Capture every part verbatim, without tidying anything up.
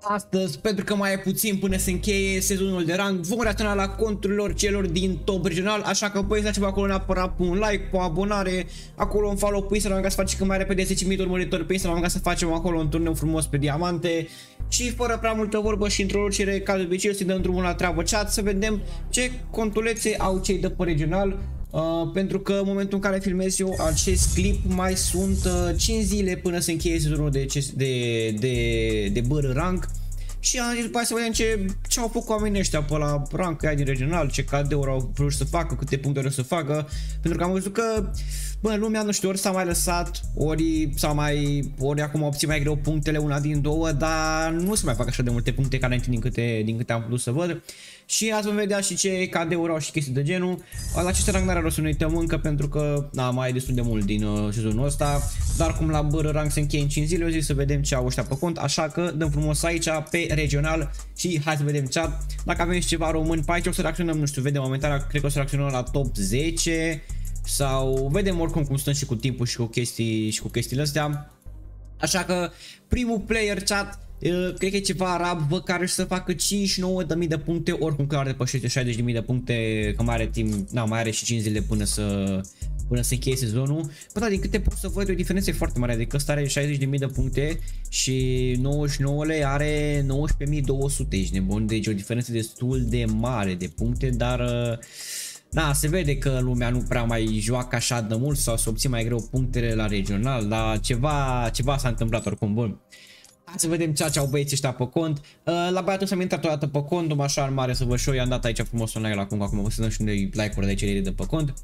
Astăzi, pentru că mai e puțin până se încheie sezonul de rang, vom reacționa la conturilor celor din top regional, așa că băi, dați-vă acolo neapărat pe un like, pe o abonare, acolo un follow pe Instagram ca să facem cât mai repede zece mii de urmăritori pe Instagram ca să facem acolo un turneu frumos pe diamante. Și fără prea multă vorbă și introducere, ca de obicei, să dăm drumul la treabă chat, să vedem ce contulețe au cei de pe regional. Uh, pentru că în momentul în care filmez eu acest clip mai sunt uh, cinci zile până se încheie sezonul de, de, de, de bără rank. Și am zis după aia să vedem ce, ce au făcut oamenii ăștia pe la rank aia din regional, ce cadeuri au vrut să facă, câte puncte au să facă. Pentru că am văzut că, bă, lumea, nu știu, ori s-a mai lăsat, ori s-a mai, ori acum obții mai greu punctele, una din două, dar nu se mai fac așa de multe puncte ca înainte din câte, din câte am putut să văd. Și ați vom vedea și ce cadeuri au și chestii de genul. La aceste rank n-are rost să ne uităm încă, pentru că na, mai e destul de mult din uh, sezonul ăsta. Dar cum la bără rank se încheie în cinci zile, eu zic să vedem ce au ăștia pe cont. Așa că dăm frumos aici pe regional și hai să vedem chat. Dacă avem și ceva români pe aici, o să reacționăm, nu știu, vedem momentan, cred că o să reacționăm la top zece. Sau vedem oricum cum stăm și cu timpul și cu chestii și cu chestiile astea. Așa că primul player chat, Uh, cred că e ceva arab, bă, care să facă cincizeci și nouă de mii de puncte, oricum clar depășește șaizeci de mii de puncte, că mai are timp, na, mai are și cinci zile până să până să încheie sezonul. Bă, da, din câte pot să văd, o diferență foarte mare, adică ăsta are șaizeci de mii de puncte și nouăzeci și nouă le are nouăsprezece mii două sute, ești nebun, deci o diferență destul de mare de puncte, dar uh, da, se vede că lumea nu prea mai joacă așa de mult sau să obții mai greu punctele la regional, dar ceva, ceva s-a întâmplat oricum, bun. Hai să vedem ceea ce au băieții ăștia pe cont. Uh, la băiatul s-a intrat o dată pe cont, om așa mare să văd și eu, i-am dat aici frumos un like la acum, acum vă să dăm și unde like-uri de cele de pe cont.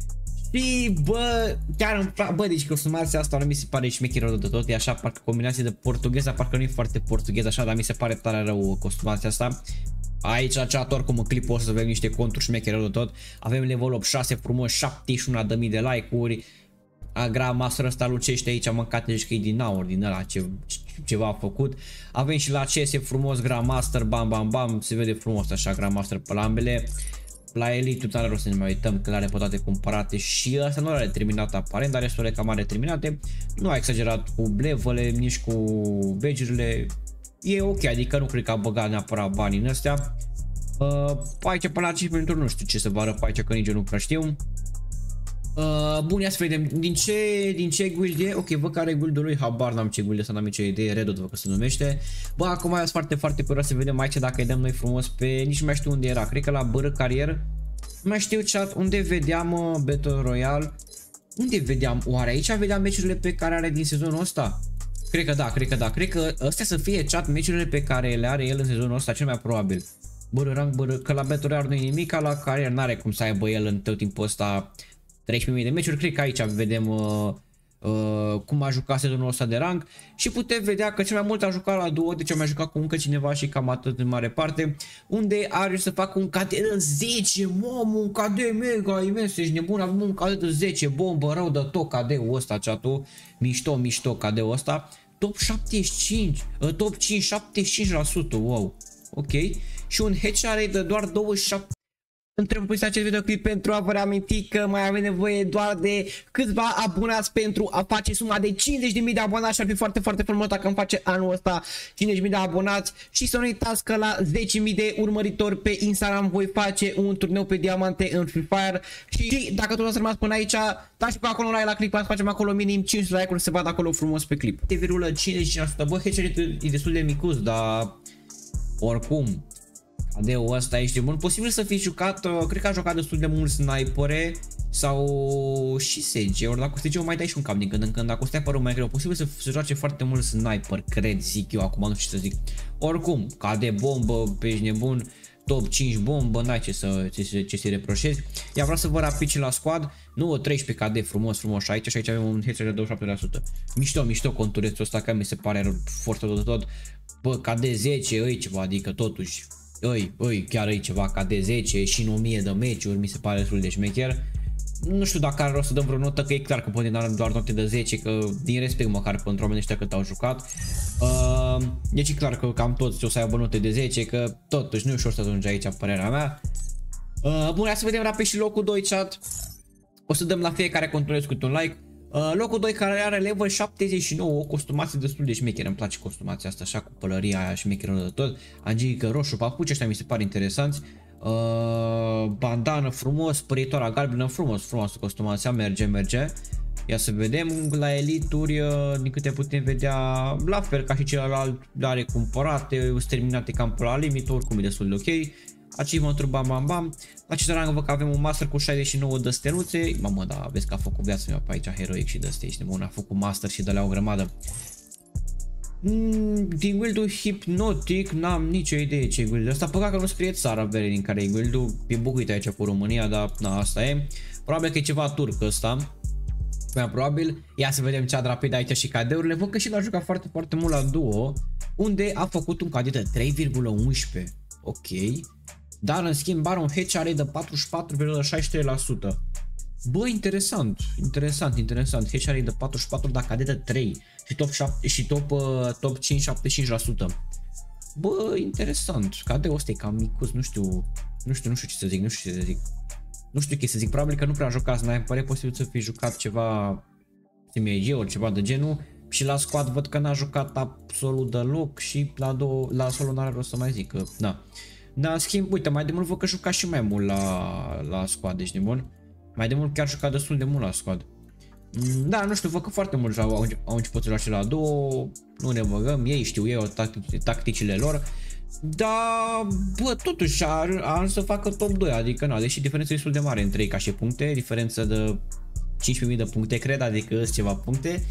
Și bă, chiar îmi plac, bă, deci costumația asta nu mi se pare șmecheră rău de tot, e așa, parcă combinație de portugheză, parcă nu e foarte portughez așa, dar mi se pare tare rău costumația asta. Aici, chat, oricum în clipul o să avem niște conturi șmechere rău de tot. Avem level opt șase frumos, șaptezeci și unu de mii de like-uri. Grandmaster ăsta lucește aici, mâncat, deci că e din aur, din ăla, ce, ceva a făcut. Avem și la C S frumos Grandmaster, bam bam bam, se vede frumos așa Grandmaster pe la ambele. La Elite nu are rost să ne mai uităm, că le are pe toate cumpărate și ăsta nu are terminat aparent, dar restul cam are terminate. Nu a exagerat cu levele, nici cu badge-urile, e ok, adică nu cred că a băgat neapărat banii în astea. Uh, aici până la cinci minute nu știu ce să vă arăt pe aici, că nici eu nu prea știu. Uh, bun, ia să vedem din ce, din ce guild e. Ok, văd care e guildul lui, habar n-am ce guild ăsta, n-am nicio idee, Redot văd că se numește. Bă, acum e foarte, foarte curios să vedem aici dacă îi dăm noi frumos pe, nici nu mai știu unde era, cred că la bără carier. Nu mai știu chat, unde vedeam uh, Battle Royale. Unde vedeam, oare aici vedeam meciurile pe care are din sezonul ăsta? Cred că da, cred că da, cred că astea să fie chat meciurile pe care le are el în sezonul ăsta, cel mai probabil. Bără rank, bără, că la Battle Royale nu e nimic, ca la carier n-are cum să aibă el în tot timpul ăsta treisprezece mii de meciuri. Cred că aici vedem uh, uh, cum a jucat sezonul ăsta de rank și putem vedea că cel mai mult a jucat la duo, deci a mai jucat cu încă cineva și cam atât în mare parte, unde are să facă un K D de zece, mamă, un K D mega imens, ești nebun, avem un K D de zece, bombă rău de tot K D-ul ăsta, chat-ul, mișto, mișto K D-ul ăsta, top șaptezeci și cinci, uh, top cinci, șaptezeci și cinci la sută, wow, ok, și un headshot rate de doar douăzeci și șapte. Întreb pe acest videoclip pentru a vă reaminti că mai avem nevoie doar de câțiva abonați pentru a face suma de cincizeci de mii de abonați și ar fi foarte, foarte frumos dacă îmi face anul ăsta cincizeci de mii de abonați. Și să nu uitați că la zece mii de urmăritori pe Instagram voi face un turneu pe diamante în Free Fire. Și dacă tot ați rămas până aici, dați pe acolo un like la clip, să facem acolo minim cinci like-uri să vadă acolo frumos pe clip. șapte virgulă cincizeci și cinci la sută, bă, headshot e destul de micuț, dar oricum A D-ul ăsta ești bun, posibil să fi jucat, uh, cred că a jucat destul de mult snipere sau și S G, ori dacă S G o mai dai și un cap din când în când, dacă o stai părul mai greu, posibil să se joace foarte mult sniper, cred, zic eu, acum nu știu ce să zic. Oricum, K D bombă, pe ești nebun, top cinci bombă, n-ai ce să ce, ce să reproșezi. Iar vreau să vă rapici la squad, nu treisprezece K D frumos, frumos aici și aici avem un headshot de douăzeci și șapte la sută. Mișto, mișto conturețul ăsta, că mi se pare foarte de tot. Bă, K D zece, îi ceva, adică totuși Îi, îi, chiar îi ceva K D zece și în o mie de meciuri, mi se pare destul de șmecher. Nu știu dacă are rost să dăm vreo notă, că e clar că poate da doar note de zece, că din respect măcar pentru oamenii ăștia cât au jucat. Uh, deci e clar că cam toți o să aibă note de zece, că totuși nu e ușor să ajungi aici, părerea mea. Uh, bun, hai să vedem rapid și locul doi, chat. O să dăm la fiecare contureț cu un like. Uh, locul doi care are level șaptezeci și nouă, o costumație destul de șmecheră, îmi place costumația asta așa cu pălăria aia șmecheră de tot, angică roșu, papuci, ăștia mi se par interesanți, uh, bandană frumos, spăritoarea galbenă, frumos, frumos costumația, merge, merge. Ia să vedem, la elituri, din câte putem vedea, la fel ca și celălalt, are cumpărate, sunt terminate cam pe la limit, oricum e destul de ok. Achievement-uri, bam, bam, bam. La acest rang văd că avem un master cu șaizeci și nouă de steluțe. Mamă, da, vezi că a făcut viața mea pe aici, heroic și de astea, ești nebun, a făcut master și de la o grămadă. Mm, din guildul Hypnotic n-am nicio idee ce e guildul ăsta, păcat că nu scrie țara vere din care e guildul, e bucuit aici cu România, dar na, asta e. Probabil că e ceva turc ăsta. Mai probabil, ia să vedem ce a rapid aici și cadeurile, văd că și l-a jucat foarte, foarte mult la duo, unde a făcut un cadeu de trei virgulă unsprezece, ok, dar în schimb are un H R de patruzeci și patru virgulă șaizeci și trei la sută. Bă, interesant, interesant, interesant, H R de patruzeci și patru, dar cadeu de trei și top, șapte, și top, uh, top cinci, șaptezeci și cinci la sută. Bă, interesant, cadeul ăsta e cam micuț, nu știu, nu știu, nu știu ce să zic, nu știu ce să zic. Nu știu ce să zic, probabil că nu prea jucați, n-ai pare posibil să fi jucat ceva semi-ori, ceva de genul. Și la squad văd că n-a jucat absolut deloc și la, două, la solo n-are rost să mai zic că, da. Dar în schimb, uite, mai de mult văd că juca și mai mult la, la squad, deci nebun. Mai de mult chiar juca destul de mult la squad. Da, nu știu, văd că foarte mult au, au început să joace la două, nu ne băgăm, ei știu ei tactic, tacticile lor. Da, bă, totuși a ajuns să facă top doi, adică na, deși diferența e destul de mare între ei ca și puncte, diferență de cincisprezece mii de puncte, cred, adică sunt ceva puncte.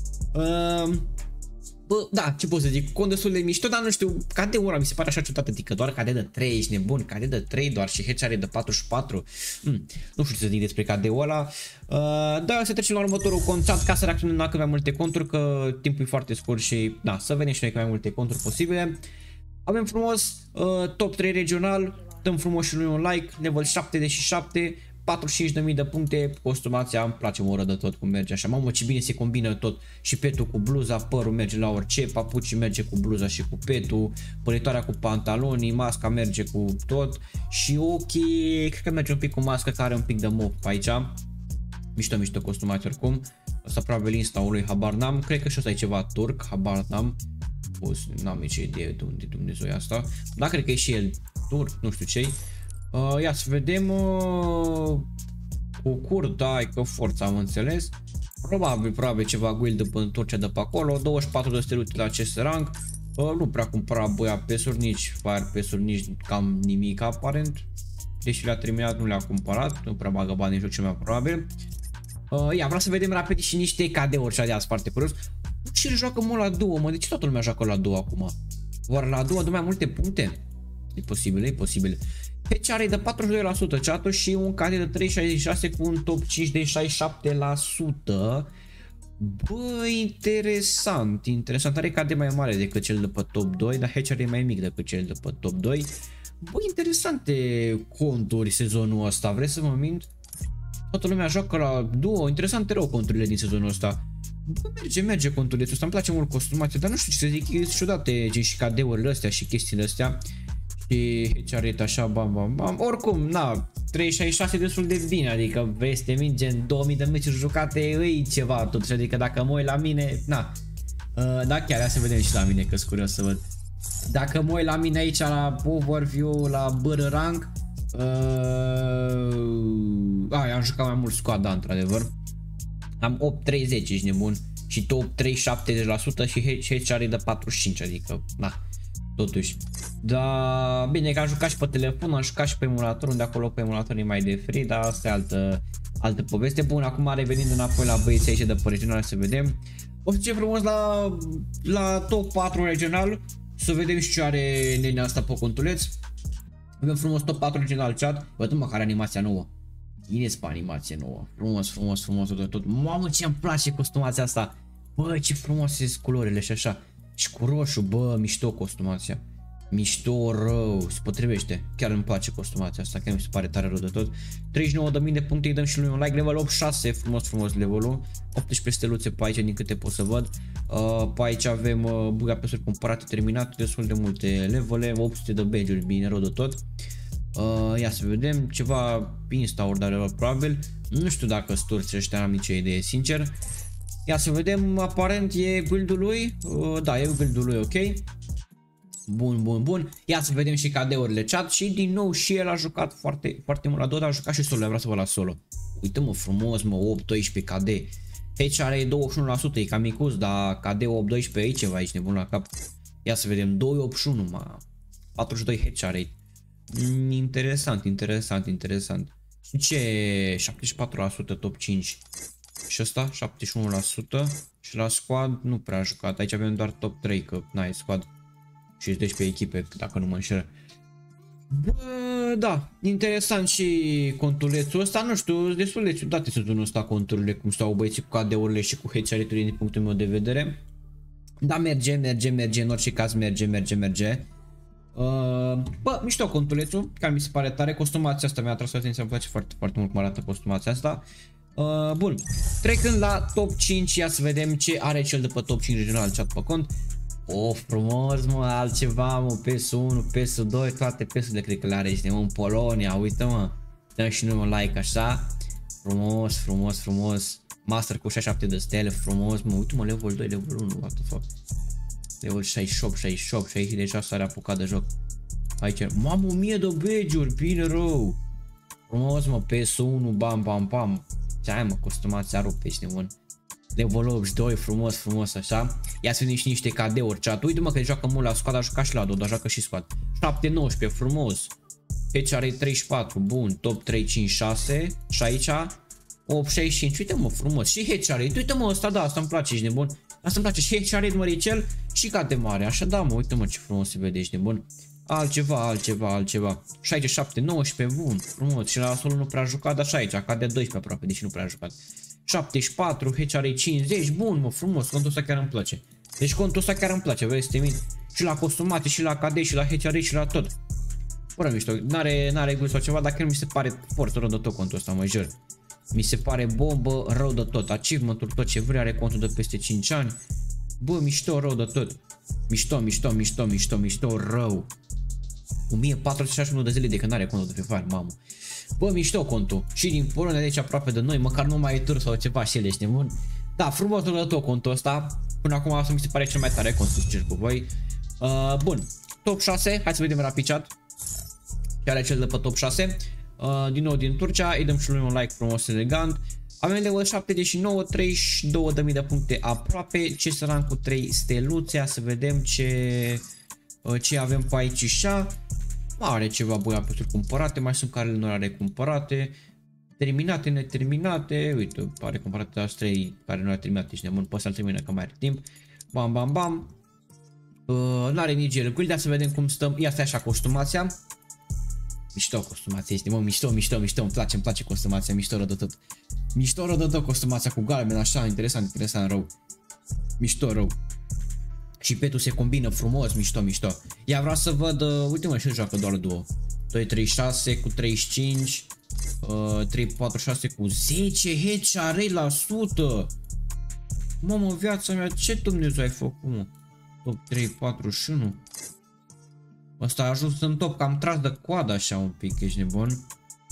Uh, bă, da, ce pot să zic, cont destul de mișto, dar nu știu, cadeul ăla mi se pare așa ciudat, adică doar cade de trei, ești nebun, cade de trei doar și H are de patruzeci și patru. Hmm, nu știu ce să zic despre cadeul ăla. Uh, da, să trecem la următorul conțat ca să reacționăm la cât mai multe conturi, că timpul e foarte scurt și da, să venim și noi cât mai multe conturi posibile. Avem frumos uh, top trei regional, dăm frumos și noi un like, level șaptezeci și șapte, patruzeci și cinci de mii de puncte, costumația îmi place, mă ură de tot cum merge așa, mamă ce bine se combină tot, și petul cu bluza, părul merge la orice, papucii merge cu bluza și cu petul, pălitoarea cu pantalonii, masca merge cu tot și ochii, cred că merge un pic cu masca care are un pic de mop pe aici, mișto, mișto costumați oricum, asta probabil insta-ul lui, habar n-am, cred că și ăsta e ceva turc, habar n-am. N-am nicio idee de unde Dumnezeu e asta. Dar cred că e și el turc, nu știu ce-i. Uh, ia să vedem. Uh, cu curt, da, că forța am înțeles. Probabil, probabil ceva guild în Turcia de pe acolo. douăzeci și patru de steluțe la acest rang. Uh, nu prea cumpăra băia pesuri, nici fire pesuri, nici cam nimic aparent. Deși le-a terminat, nu le-a cumpărat. Nu prea bagă bani în joc, cel mai probabil. Uh, ia, vreau să vedem rapid și niște cadeuri și adeași foarte curios. Și el joacă mult la duo, mă, de ce toată lumea joacă la duo acum? Oare la duo dă mai multe puncte? E posibil, e posibil. H R de patruzeci și doi la sută, chat și un K D de trei virgulă șaizeci și șase cu un top cinci de șaizeci și șapte la sută. Bă, interesant, interesant. Are K D mai mare decât cel de pe top doi, dar H R e mai mic decât cel de pe top doi. Bă, interesante conturi sezonul ăsta, vreți să mă mint? Toată lumea joacă la duo, interesante rău conturile din sezonul ăsta. Bă, merge, merge conturile ăsta, îmi place mult costumația, dar nu știu ce să zic, e ciudate gen și cadeurile astea și chestiile astea. Și H R așa, bam, bam, bam, oricum, na, trei șaizeci și șase destul de bine, adică vrei să te mint gen două mii de meciuri jucate, îi ceva totuși, adică dacă mă uit la mine, na. Uh, da, chiar, ia să vedem și la mine, că sunt curios să văd. Dacă mă uit la mine aici la overview, la B R rank, uh, a, am jucat mai mult squad, da, într-adevăr. Am opt treizeci, ești nebun, și top trei șaptezeci la sută și H R de patruzeci și cinci, adică, na, totuși. Da, bine că am jucat și pe telefon, am jucat și pe emulator, unde acolo pe emulator e mai de free, dar asta e altă, altă poveste. Bun, acum revenind înapoi la băieții aici de pe regional, să vedem. O să ce frumos la, la top patru regional, să vedem și ce are nenea asta pe contuleț. Avem frumos top patru regional chat, văd-mă care animația nouă. Bine pe animație nouă, frumos, frumos, frumos tot, tot. Mamă, ce îmi place costumația asta. Bă, ce frumoase sunt culorile și așa. Și cu roșu, bă, mișto costumația. Mișto rău, se potrivește. Chiar îmi place costumația asta, chiar mi se pare tare rău de tot. treizeci și nouă de mii de puncte, îi dăm și lui un like, level optzeci și șase, frumos, frumos levelul. optsprezece steluțe pe aici, din câte pot să văd. Uh, pe aici avem uh, buga pesuri cumpărate, terminate, destul de multe levele, opt sute de badge-uri, bine, rău de tot. Uh, ia să vedem, ceva insta-ordarelor probabil. Nu știu dacă sturți ăștia, am nicio idee, sincer. Ia să vedem, aparent e build-ul lui. Uh, da, e build-ul lui, ok. Bun, bun, bun. Ia să vedem și K D-urile chat și din nou și el a jucat foarte, foarte mult la Dota, a jucat și solo, vreau să vă la solo. Uite-mă frumos, mă, opt doisprezece K D. H R e douăzeci și unu la sută, e cam micuț, dar K D opt doisprezece e ceva aici, nebun la cap. Ia să vedem, doi optzeci și unu, mă, patruzeci și doi H R. Mm, interesant, interesant, interesant. Și ce? șaptezeci și patru la sută top cinci. Și ăsta, șaptezeci și unu la sută. Și la squad nu prea a jucat, aici avem doar top trei, că n-ai squad. Și doisprezece echipe, dacă nu mă înșel. Bă, da, interesant și contulețul ăsta, nu știu, destul de ciudate sezonul ăsta conturile, cum stau băieții cu K D-urile și cu H R-urile din punctul meu de vedere. Da, merge, merge, merge, în orice caz merge, merge, merge. Uh, bă, mișto contulețul, care mi se pare tare, costumația asta mi-a atras atenția, îmi place foarte, foarte mult cum arată costumația asta. Uh, bun, trecând la top cinci, ia să vedem ce are cel după top cinci regional chat pe cont. Oh, frumos, mă, altceva, mă, P S unu, P S doi, toate P S-urile cred că le are aici, mă, în Polonia, uite, mă. Dăm și noi un like așa. Frumos, frumos, frumos. Master cu șaizeci și șapte de stele, frumos, mă, uite, mă, level doi, level unu, what the fuck. Level șaizeci și opt, șaizeci și opt și aici deja s-a apucat de joc. Aici, mamă, o mie de badge-uri, bine rău. Frumos, mă, P S unu, bam, bam, bam. Ce ai, mă, costumația rupe, ești nebun. Level optzeci și doi, frumos, frumos, așa. Ia să vedem și niște K D-uri chat. Uite, mă, că joacă mult la squad, a jucat și la Dota, joacă și squad. șapte nouăsprezece, frumos. H R treizeci și patru, bun. Top trei cinci șase. Și aici opt șaizeci și cinci, uite, mă, frumos. Și H R, uite, mă, ăsta, da, asta îmi place, ești nebun. Asta îmi place, și H R măricel și K D mare, așa, da, mă, uite, mă, ce frumos se vede, ești nebun. Altceva, altceva, altceva. șaizeci și șapte, nouăsprezece, bun, frumos. Și la solo nu prea a jucat, așa aici, K D doisprezece aproape, deși nu prea a jucat. șaptezeci și patru, H R cincizeci, bun, mă, frumos, contul ăsta chiar îmi place. Deci contul ăsta chiar îmi place, vrei să te mint? Și la costumate, și la K D, și la H R, și la tot. Fără mișto, n-are n-are gust sau ceva, dar chiar mi se pare foarte rău de tot contul ăsta, mă jur. Mi se pare bombă, rău de tot, achievement-ul, tot ce vrea, are contul de peste cinci ani. Bă, mișto, rău de tot. Mișto, mișto, mișto, mișto, mișto, rău. o mie patru sute șaizeci și unu de zile de când are contul de Free Fire, mamă. Bă, mișto contul. Și din Polonia, deci aproape de noi, măcar nu mai e tur sau ceva și el, ești nebun. Da, frumos de tot contul ăsta. Până acum asta mi se pare cel mai tare cont, să cer cu voi. Uh, bun, top șase, hai să vedem rapid chat. Ce are cel de pe top șase. Uh, din nou din Turcia, îi dăm și lui un like frumos, elegant. Avem level șaptezeci și nouă, treizeci și două de mii de puncte aproape. Ce săran cu trei steluțe, să vedem ce, uh, ce avem pe aici și are ceva băia pentru cumpărate, mai sunt care nu are cumpărate. Terminate, neterminate, uite, are cumpărate la trei care nu are terminate, ești nebun, poți să-l termină că mai are timp. Bam, bam, bam. Uh, n-are nici el guilda, să vedem cum stăm. Ia stai așa costumația. Mișto costumația este, mă, mișto, mișto, mișto, îmi place, îmi place costumația, mișto rău de tot. Mișto rău de tot costumația cu galben, așa, interesant, interesant, rău. Mișto rău. Și petul se combină frumos, mișto, mișto. Ia vreau să văd, uh, uite mă, și joacă doar duo. doi treizeci și șase cu treizeci și cinci, uh, trei patruzeci și șase cu zece H R la sută. Mamă, viața mea, ce Dumnezeu ai făcut, mă? Top trei patruzeci și unu. Ăsta a ajuns în top, că am tras de coadă așa un pic, ești nebun?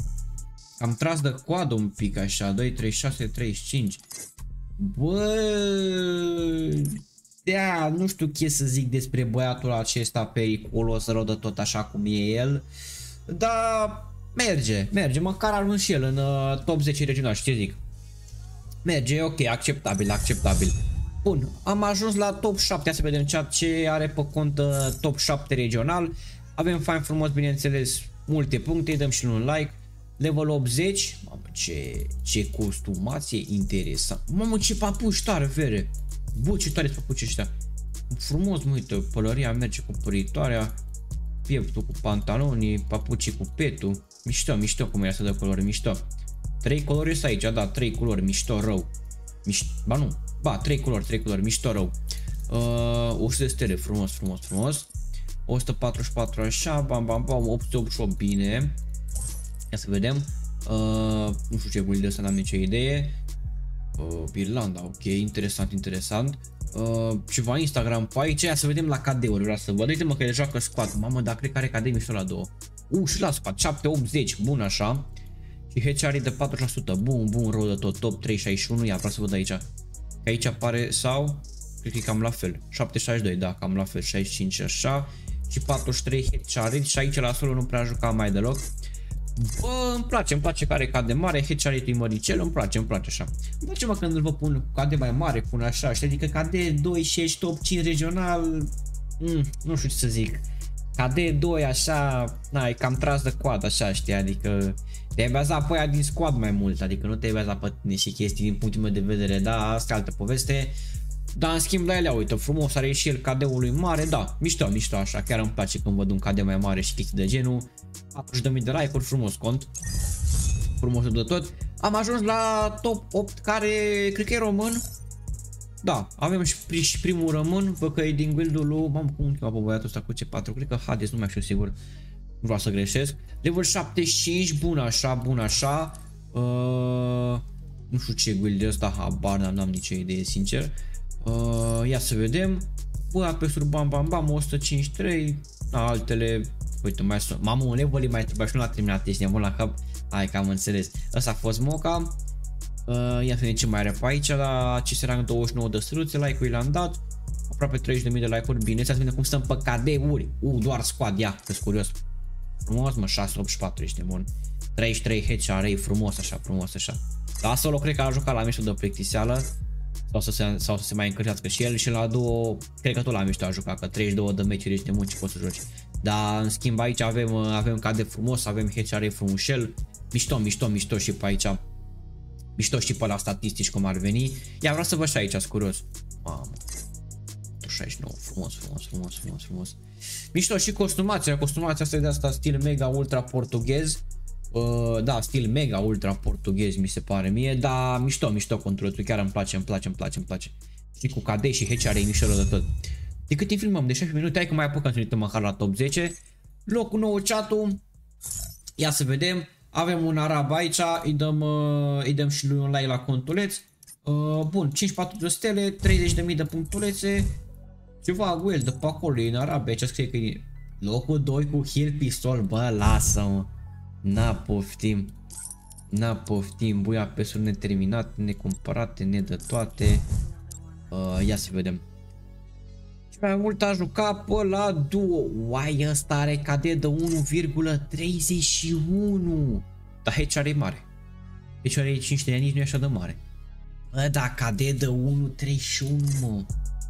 Am tras de coadă un pic așa, doi treizeci și șase, treizeci și cinci. Bă, da, nu știu ce să zic despre băiatul acesta periculos, rău de tot așa cum e el. Dar merge, merge, măcar a ajuns și el în uh, top zece regional, și ce zic? Merge, ok, acceptabil, acceptabil. Bun, am ajuns la top șapte, să vedem chat ce are pe cont uh, top șapte regional. Avem fain frumos, bineînțeles, multe puncte, îi dăm și un like. Level optzeci, mamă, ce, ce costumație interesant. Mamă, ce papuci tare, vere. Bă, ce tare papuci ăștia. Frumos, mă, uite, pălăria merge cu păritoarea, pieptul cu pantalonii, papucii cu petul. Mișto, mișto cum e asta de culori, mișto. Trei culori este aici, da, trei culori, mișto rău. Mișto, ba nu, ba, trei culori, trei culori, mișto rău. Uh, o sută de stele, frumos, frumos, frumos. o sută patruzeci și patru așa, bam, bam, bam, opt sute optzeci și opt, bine. Ia să vedem. Uh, nu știu ce guild de ăsta, n-am nicio idee. Uh, Irlanda, ok, interesant, interesant. Uh, ceva Instagram pe aici, ia să vedem la K D-uri, vreau să văd. Uite-mă că le joacă squad, mamă, dar cred că are K D mișto la două. Uh, și la squad, șapte opt zece, bun așa. Și H R de patruzeci la sută, bun, bun, rău de tot, top trei șaizeci și unu, ia vreau să văd aici. Că aici apare sau, cred că e cam la fel, șapte șaizeci și doi, da, cam la fel, șaizeci și cinci așa. Și patruzeci și trei H R și aici la solo nu prea juca mai deloc. Bă, îmi place, îmi place care K D mare, H R-ul măricel, îmi place, îmi place așa. Îmi place mă când îl vă pun K D mai mare, pun așa, știi, adică K D doi și ești top cinci regional, mm, nu știu ce să zic. K D doi așa, na, e cam tras de coadă așa, știi, adică te-ai bazat pe aia din squad mai mult, adică nu te-ai bazat pe tine și chestii din punctul meu de vedere, da, asta e altă poveste. Dar în schimb la ele, uite, frumos are și el K D-ul lui mare, da, mișto, mișto așa, chiar îmi place când văd un K D mai mare și chestii de genul. patruzeci de mii de like-uri, frumos cont. Frumos de tot. Am ajuns la top opt care cred că e român. Da, avem și, și primul român, văd că e din guildul lui, mamă, cum îl chema pe băiatul ăsta cu C patru, cred că Hades, nu mai știu sigur. Nu vreau să greșesc. Level șaptezeci și cinci, bun așa, bun așa. Uh, nu știu ce guild e ăsta, habar, n-am nicio idee, sincer. Uh, ia să vedem. Bă, apesuri bam bam bam, o sută cincizeci și trei. Da, altele. Uite, mai sunt. Mamă, un level mai trebuie și nu l-a terminat, ești nebun la cap. Hai că am înțeles. Ăsta a fost Moca. Uh, ia să vedem ce mai are pe aici. La C S rank douăzeci și nouă de străluțe, like-ul l-am dat. Aproape treizeci de mii de like-uri, bine. Să vedem cum stăm pe K D-uri. Uh, doar squad, ia, că-s curios. Frumos, mă, șase optzeci și patru, ești nebun. treizeci și trei H R, frumos așa, frumos așa. La solo cred că a jucat la mișto de plictiseală. Sau să, se, sau să se mai încălzească și el și la două, cred că tot la mișto a jucat, că treizeci și două de meciuri ești nebun ce poți să joci. Dar în schimb aici avem, avem K D frumos, avem H R frumușel, mișto, mișto, mișto și pe aici. Mișto și pe la statistici cum ar veni. Ia vreau să văd și aici, curios. Mamă. șaizeci și nouă, frumos, frumos, frumos, frumos, frumos. Mișto și costumația, costumația asta e de asta stil mega ultra portughez. Uh, da, stil mega ultra portughez mi se pare mie, dar mișto, mișto controlul, chiar îmi place, îmi place, îmi place, îmi place. Și cu K D și H R e mișto de tot. De cât timp filmăm? De șaisprezece minute, hai că mai apucăm să ne uităm măcar la top zece. Locul nou, chat-ul. Ia să vedem. Avem un arab aici, îi dăm, uh, îi dăm și lui un like la contuleț. Uh, bun, cincizeci și patru de stele, treizeci de mii de punctulețe. Ceva guild de pe acolo, e în arab, aici scrie că e locul doi cu heal pistol, bă, lasă-mă. N-a poftim. N-a poftim, buia pe sur neterminate, necumpărate, ne de toate. Uh, ia să vedem. Și mai mult a jucat pe la duo. Uai, ăsta are K D de unu virgulă treizeci și unu. Dar H R e mare. H R e cinci de ani, nici nu e așa de mare. Bă, da, K D de unu virgulă treizeci și unu, mă.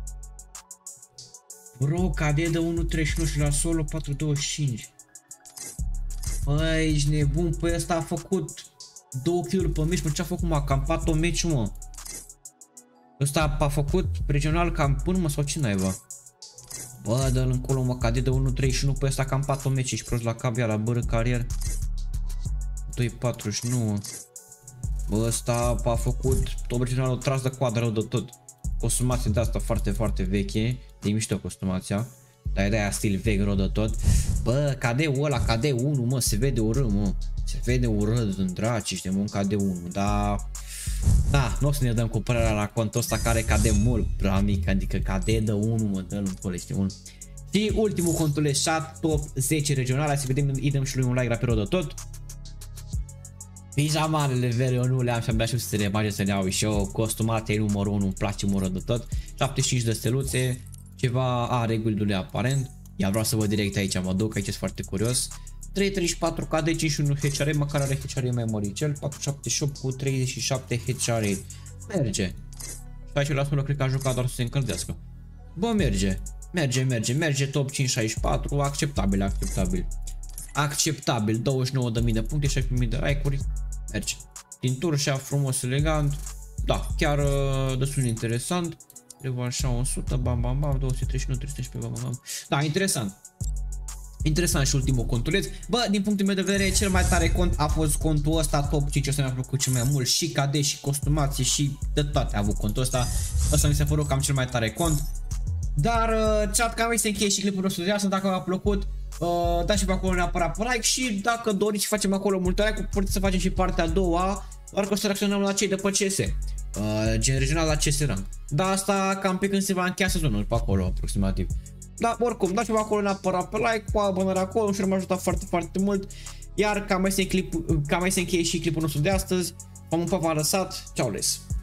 Bro, K D de unu virgulă treizeci și unu și la solo patru virgulă douăzeci și cinci. Băi, ești nebun, păi ăsta a făcut două kill-uri pe meci, mă, ce a făcut, mă, a campat o meci, mă. Ăsta a făcut regional cam până, mă, sau ce naiba? Bă, dă-l încolo, mă, K D de unu virgulă treizeci și unu, păi ăsta a campat o meci, ești prost la cap, ia la bără carier. doi virgulă patruzeci și nouă. Bă, ăsta a făcut tot regionalul tras de coadă rău de tot. Costumație de asta foarte, foarte veche, de mișto costumația. Dar e de aia stil vechi rău de tot. Bă, K D-ul ăla, K D unu, mă, se vede urât, mă. Se vede urât în draci, ești un K D unu, dar... Da, nu o să ne dăm cu părerea la contul ăsta care K D mult prea mic, adică K D de unu, mă, dă-l încolo, ești un. Și ultimul contuleșat, top zece regional, hai să vedem, îi dăm și lui un like la perioadă tot. Pijamarele vere, eu nu le am și abia și să le bage să le iau și eu, costumate e numărul unu, îmi place mură de tot. șaptezeci și cinci de steluțe. Ceva are guildului aparent. Ia vreau să văd direct aici, mă duc, aici sunt foarte curios. trei treizeci și patru K D, cincizeci și unu H R, măcar are H R mai măricel, patru șaptezeci și opt cu treizeci și șapte H R. Merge. șaizeci la sută cred că a jucat doar să se încălzească. Bă, merge. Merge, merge, merge, top cinci șaizeci și patru, acceptabil, acceptabil. Acceptabil, douăzeci și nouă de mii de puncte, șaisprezece mii de like-uri. Merge. Din tur și frumos, elegant. Da, chiar uh, destul de interesant. Trebuie așa o sută, bam bam bam, două sute treizeci și unu, trei sute treisprezece, bam bam bam. Da, interesant. Interesant și ultimul contuleț. Bă, din punctul meu de vedere, cel mai tare cont a fost contul ăsta, top cinci, ăsta mi-a plăcut cel mai mult. Și K D, și costumație, și de toate a avut contul ăsta. Ăsta mi s-a părut cam cel mai tare cont. Dar, uh, chat, cam aici se încheie și clipul nostru de astăzi. Dacă v-a plăcut, uh, dați și pe acolo neapărat pe like. Și dacă doriți, facem acolo multe like, puteți să facem și partea a doua. Doar că o să reacționăm la cei de pe C S. uh, gen regional la C S Rank. Dar asta cam pe când se va încheia sezonul, pe acolo aproximativ. Dar oricum, dați-vă acolo neapărat pe like, cu abonare acolo și m-a ajutat foarte, foarte mult. Iar cam mai se încheie și clipul nostru de astăzi. V-am un v-a lăsat. Ciao les!